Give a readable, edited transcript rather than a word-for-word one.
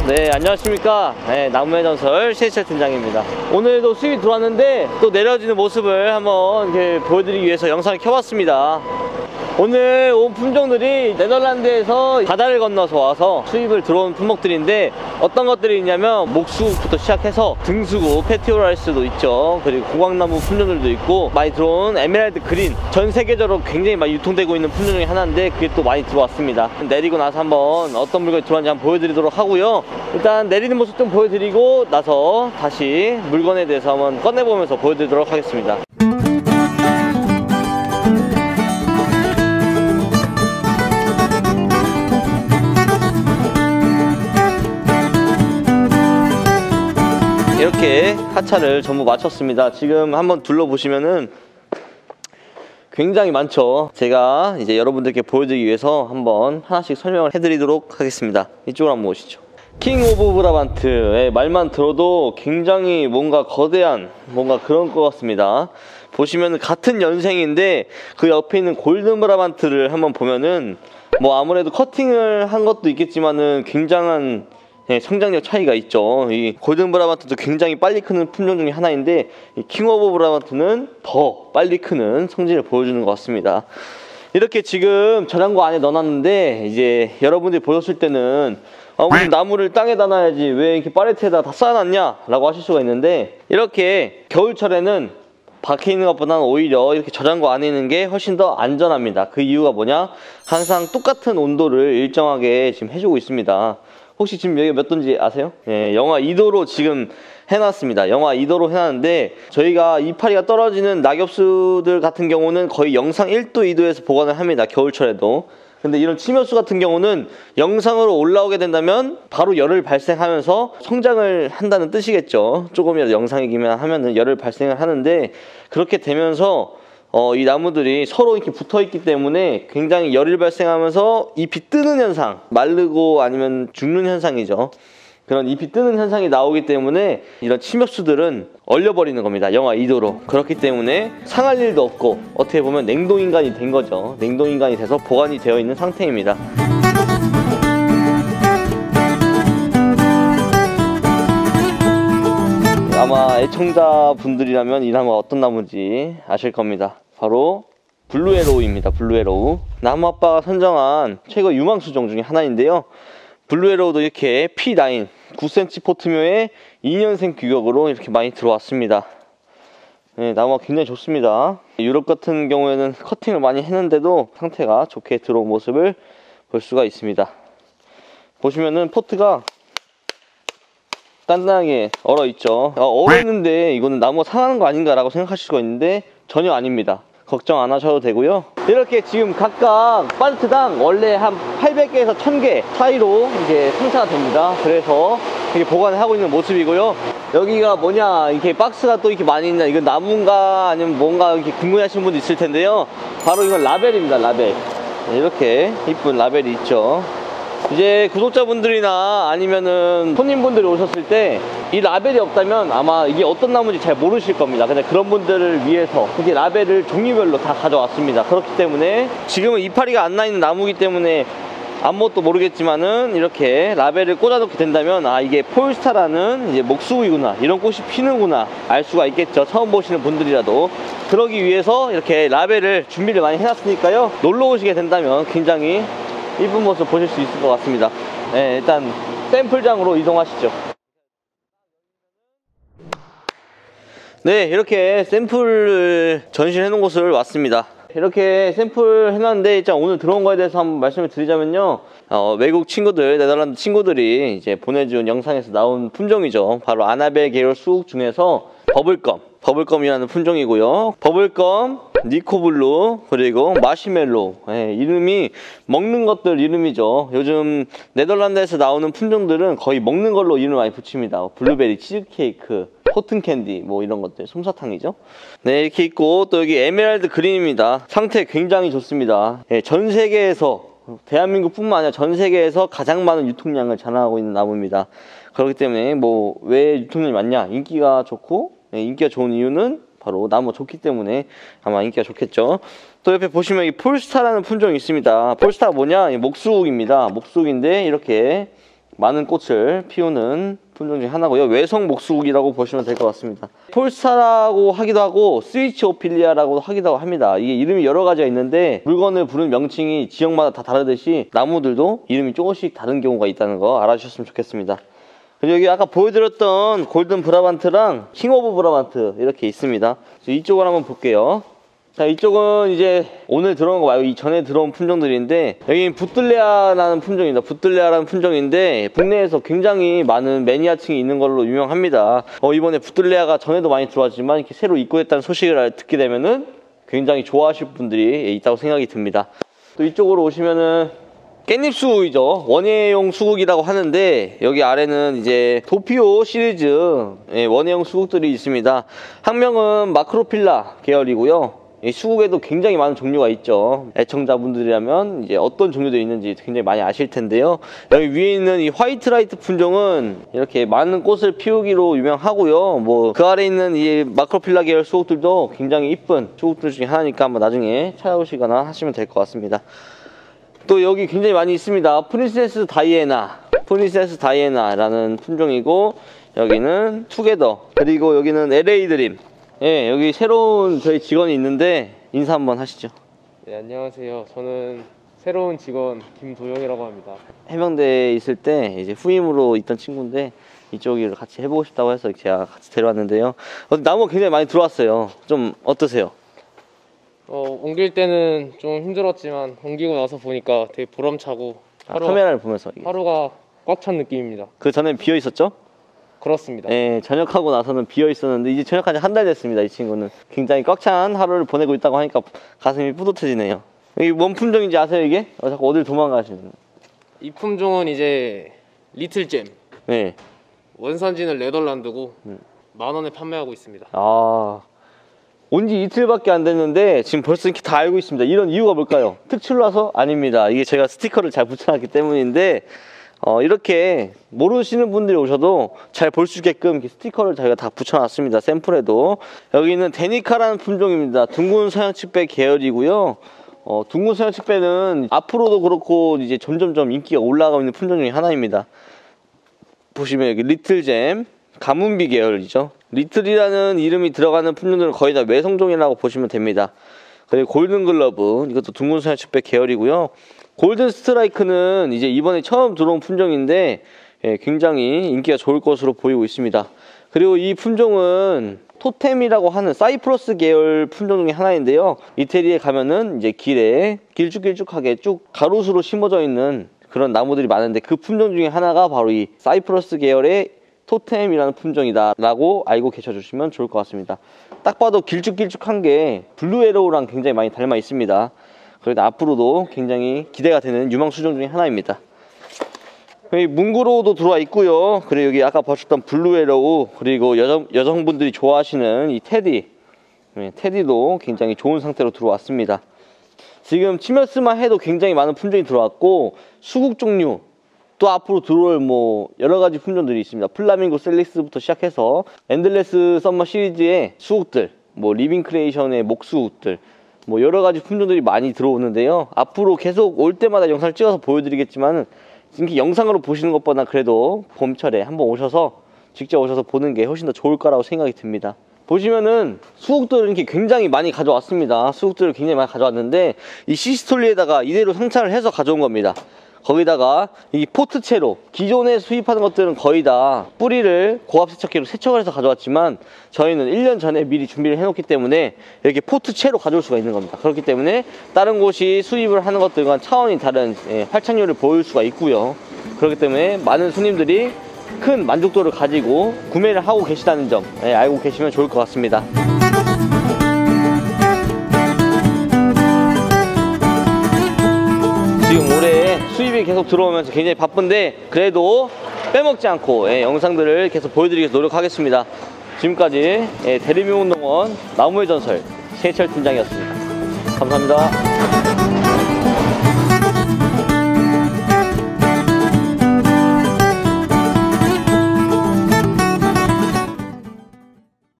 네, 안녕하십니까. 네, 나무의 전설 시혜철 팀장입니다. 오늘도 수입이 들어왔는데 또 내려지는 모습을 한번 이렇게 보여드리기 위해서 영상을 켜봤습니다. 오늘 온 품종들이 네덜란드에서 바다를 건너서 와서 수입을 들어온 품목들인데 어떤 것들이 있냐면 목수국부터 시작해서 등수국, 페티오라이스도 있죠. 그리고 고강나무 품종들도 있고 많이 들어온 에메랄드 그린, 전 세계적으로 굉장히 많이 유통되고 있는 품종 중에 하나인데 그게 또 많이 들어왔습니다. 내리고 나서 한번 어떤 물건이 들어왔는지 한번 보여드리도록 하고요. 일단 내리는 모습 좀 보여드리고 나서 다시 물건에 대해서 한번 꺼내보면서 보여드리도록 하겠습니다. 이렇게 하차를 전부 마쳤습니다. 지금 한번 둘러보시면은 굉장히 많죠. 제가 이제 여러분들께 보여드리기 위해서 한번 하나씩 설명을 해드리도록 하겠습니다. 이쪽으로 한번 오시죠. 킹 오브 브라반트, 말만 들어도 굉장히 뭔가 거대한 뭔가 그런 것 같습니다. 보시면은 같은 연생인데 그 옆에 있는 골든 브라반트를 한번 보면은 뭐 아무래도 커팅을 한 것도 있겠지만은 굉장한 성장력 차이가 있죠. 이 골든 브라반트도 굉장히 빨리 크는 품종 중에 하나인데 이 킹 오브 브라반트는 더 빨리 크는 성질을 보여주는 것 같습니다. 이렇게 지금 저장고 안에 넣어놨는데 이제 여러분들이 보셨을 때는 우리 나무를 땅에다 놔야지 왜 이렇게 팔레트에다 다 쌓아놨냐 라고 하실 수가 있는데, 이렇게 겨울철에는 밖에 있는 것보다는 오히려 이렇게 저장고 안에 있는 게 훨씬 더 안전합니다. 그 이유가 뭐냐, 항상 똑같은 온도를 일정하게 지금 해주고 있습니다. 혹시 지금 여기 몇 도인지 아세요? 예, 영하 2도로 지금 해놨습니다. 영하 2도로 해놨는데 저희가 이파리가 떨어지는 낙엽수들 같은 경우는 거의 영상 1도, 2도에서 보관을 합니다. 겨울철에도. 근데 이런 침엽수 같은 경우는 영상으로 올라오게 된다면 바로 열을 발생하면서 성장을 한다는 뜻이겠죠. 조금이라도 영상이기만 하면은 열을 발생을 하는데, 그렇게 되면서 이 나무들이 서로 이렇게 붙어 있기 때문에 굉장히 열을 발생하면서 잎이 뜨는 현상, 마르고 아니면 죽는 현상이죠. 그런 잎이 뜨는 현상이 나오기 때문에 이런 침엽수들은 얼려버리는 겁니다. 영하 2도로. 그렇기 때문에 상할 일도 없고 어떻게 보면 냉동인간이 된 거죠. 냉동인간이 돼서 보관이 되어 있는 상태입니다. 아마 애청자분들이라면 이 나무가 어떤 나무인지 아실 겁니다. 바로 블루에로우입니다. 블루에로우. 나무아빠가 선정한 최고 유망수종 중에 하나인데요. 블루에로우도 이렇게 P9 9cm 포트묘에 2년생 규격으로 이렇게 많이 들어왔습니다. 네, 나무가 굉장히 좋습니다. 유럽 같은 경우에는 커팅을 많이 했는데도 상태가 좋게 들어온 모습을 볼 수가 있습니다. 보시면은 포트가 단단하게 얼어있죠. 얼어있는데 이거는 나무가 상하는 거 아닌가 라고 생각하실 수가 있는데 전혀 아닙니다. 걱정 안 하셔도 되고요. 이렇게 지금 각각 팔레트당 원래 한 800개에서 1000개 사이로 이제 생산이 됩니다. 그래서 이렇게 보관을 하고 있는 모습이고요. 여기가 뭐냐, 이렇게 박스가 또 이렇게 많이 있나, 이건 나무인가 아니면 뭔가 이렇게 궁금해하시는 분도 있을 텐데요. 바로 이건 라벨입니다. 라벨. 이렇게 이쁜 라벨이 있죠. 이제 구독자분들이나 아니면은 손님분들이 오셨을 때 이 라벨이 없다면 아마 이게 어떤 나무인지 잘 모르실 겁니다. 근데 그런 분들을 위해서 이렇게 라벨을 종류별로 다 가져왔습니다. 그렇기 때문에 지금은 이파리가 안 나 있는 나무이기 때문에 아무것도 모르겠지만은 이렇게 라벨을 꽂아놓게 된다면 아, 이게 폴스타라는 이제 목수이구나, 이런 꽃이 피는구나 알 수가 있겠죠. 처음 보시는 분들이라도. 그러기 위해서 이렇게 라벨을 준비를 많이 해놨으니까요. 놀러 오시게 된다면 굉장히 이쁜 모습 보실 수 있을 것 같습니다. 네, 일단 샘플장으로 이동하시죠. 네, 이렇게 샘플을 전시해 놓은 곳을 왔습니다. 이렇게 샘플 해놨는데 일단 오늘 들어온 거에 대해서 한번 말씀을 드리자면요, 외국 친구들, 네덜란드 친구들이 이제 보내준 영상에서 나온 품종이죠. 바로 아나벨 계열 수국 중에서 버블검이라는 품종이고요. 버블검, 니코블루, 그리고 마시멜로. 이름이 먹는 것들 이름이죠. 요즘 네덜란드에서 나오는 품종들은 거의 먹는 걸로 이름을 많이 붙입니다. 블루베리, 치즈케이크, 코튼캔디, 뭐 이런 것들, 솜사탕이죠. 네, 이렇게 있고 또 여기 에메랄드 그린입니다. 상태 굉장히 좋습니다. 전 세계에서, 대한민국 뿐만 아니라 전 세계에서 가장 많은 유통량을 자랑하고 있는 나무입니다. 그렇기 때문에 뭐 왜 유통량이 많냐, 인기가 좋고, 인기가 좋은 이유는 바로 나무가 좋기 때문에 아마 인기가 좋겠죠. 또 옆에 보시면 이 폴스타라는 품종이 있습니다. 폴스타가 뭐냐, 목수국입니다. 목수국인데 이렇게 많은 꽃을 피우는 품종 중 하나고요. 외성 목수국이라고 보시면 될 것 같습니다. 폴스타라고 하기도 하고 스위치 오피리아라고 하기도 합니다. 이게 이름이 여러 가지가 있는데 물건을 부르는 명칭이 지역마다 다 다르듯이 나무들도 이름이 조금씩 다른 경우가 있다는 거 알아주셨으면 좋겠습니다. 그리고 여기 아까 보여드렸던 골든 브라반트랑 킹 오브 브라반트 이렇게 있습니다. 이쪽을 한번 볼게요. 자, 이쪽은 이제 오늘 들어온 거 말고 이전에 들어온 품종들인데, 여기 붓들레아라는 품종입니다. 붓들레아라는 품종인데 국내에서 굉장히 많은 매니아층이 있는 걸로 유명합니다. 이번에 붓들레아가 전에도 많이 들어왔지만 이렇게 새로 입고했다는 소식을 듣게 되면은 굉장히 좋아하실 분들이 있다고 생각이 듭니다. 또 이쪽으로 오시면은 깻잎 수국이죠. 원예용 수국이라고 하는데 여기 아래는 이제 도피오 시리즈 원예용 수국들이 있습니다. 학명은 마크로필라 계열이고요. 이 수국에도 굉장히 많은 종류가 있죠. 애청자분들이라면 이제 어떤 종류들이 있는지 굉장히 많이 아실 텐데요. 여기 위에 있는 이 화이트라이트 품종은 이렇게 많은 꽃을 피우기로 유명하고요. 뭐 그 아래 있는 이 마크로필라 계열 수국들도 굉장히 이쁜 수국들 중에 하나니까 한번 나중에 찾아오시거나 하시면 될 것 같습니다. 또 여기 굉장히 많이 있습니다. 프린세스 다이애나라는 품종이고, 여기는 투게더, 그리고 여기는 LA 드림. 예, 여기 새로운 저희 직원이 있는데 인사 한번 하시죠. 네, 안녕하세요. 저는 새로운 직원 김도영이라고 합니다. 해병대에 있을 때 이제 후임으로 있던 친구인데 이쪽을 같이 해보고 싶다고 해서 제가 같이 데려왔는데요. 나무가 굉장히 많이 들어왔어요. 좀 어떠세요? 옮길 때는 좀 힘들었지만 옮기고 나서 보니까 되게 보람차고 카메라를 보면서 하루가 꽉 찬 느낌입니다. 그 전엔 비어 있었죠? 그렇습니다. 네, 전역하고 나서는 비어 있었는데 이제 전역한 지 한 달 됐습니다. 이 친구는 굉장히 꽉 찬 하루를 보내고 있다고 하니까 가슴이 뿌듯해지네요. 이게 뭔 품종인지 아세요? 이게? 자꾸 어딜 도망가시는. 이 품종은 이제 리틀잼. 네. 원산지는 네덜란드고 10,000원에 판매하고 있습니다. 온 지 이틀밖에 안 됐는데 지금 벌써 이렇게 다 알고 있습니다. 이런 이유가 뭘까요? 특출나서? 아닙니다. 이게 제가 스티커를 잘 붙여놨기 때문인데 이렇게 모르시는 분들이 오셔도 잘 볼 수 있게끔 이렇게 스티커를 저희가 다 붙여놨습니다. 샘플에도. 여기는 데니카라는 품종입니다. 둥근 서양측배 계열이고요. 둥근 서양측배는 앞으로도 그렇고 이제 점점점 인기가 올라가고 있는 품종 중에 하나입니다. 보시면 여기 리틀잼, 가문비 계열이죠. 리틀이라는 이름이 들어가는 품종들은 거의 다 외성종이라고 보시면 됩니다. 그리고 골든글러브, 이것도 둥근 서양측배 계열이고요. 골든 스트라이크는 이제 이번에 처음 들어온 품종인데 굉장히 인기가 좋을 것으로 보이고 있습니다. 그리고 이 품종은 토템이라고 하는 사이프러스 계열 품종 중에 하나인데요. 이태리에 가면은 이제 길에 길쭉길쭉하게 쭉 가로수로 심어져 있는 그런 나무들이 많은데 그 품종 중에 하나가 바로 이 사이프러스 계열의 토템이라는 품종이다 라고 알고 계셔주시면 좋을 것 같습니다. 딱 봐도 길쭉길쭉한 게 블루에로우랑 굉장히 많이 닮아 있습니다. 그래도 앞으로도 굉장히 기대가 되는 유망 수종 중에 하나입니다. 여기 뭉그로우도 들어와 있고요. 그리고 여기 아까 보셨던 블루에로우, 그리고 여성분들이 좋아하시는 이 테디, 테디도 굉장히 좋은 상태로 들어왔습니다. 지금 치면스만 해도 굉장히 많은 품종이 들어왔고, 수국 종류 또 앞으로 들어올 뭐 여러가지 품종들이 있습니다. 플라밍고 셀릭스부터 시작해서 엔들레스 썸머 시리즈의 수국들, 뭐 리빙 크리에이션의 목수국들, 뭐 여러가지 품종들이 많이 들어오는데요. 앞으로 계속 올 때마다 영상을 찍어서 보여드리겠지만 이렇게 영상으로 보시는 것보다 그래도 봄철에 한번 오셔서 직접 오셔서 보는 게 훨씬 더 좋을 거라고 생각이 듭니다. 보시면은 수국들을 이렇게 굉장히 많이 가져왔습니다. 수국들을 굉장히 많이 가져왔는데 이 시스톨리에다가 이대로 성찰을 해서 가져온 겁니다. 거기다가 이 포트채로, 기존에 수입하는 것들은 거의 다 뿌리를 고압 세척기로 세척을 해서 가져왔지만 저희는 1년 전에 미리 준비를 해놓기 때문에 이렇게 포트채로 가져올 수가 있는 겁니다. 그렇기 때문에 다른 곳이 수입을 하는 것들과 차원이 다른 활착률을 보일 수가 있고요. 그렇기 때문에 많은 손님들이 큰 만족도를 가지고 구매를 하고 계시다는 점 알고 계시면 좋을 것 같습니다. 지금 올해 수입이 계속 들어오면서 굉장히 바쁜데 그래도 빼먹지 않고 영상들을 계속 보여드리기 위해서 노력하겠습니다. 지금까지 대리미운동원 나무의 전설 신해철 팀장이었습니다. 감사합니다.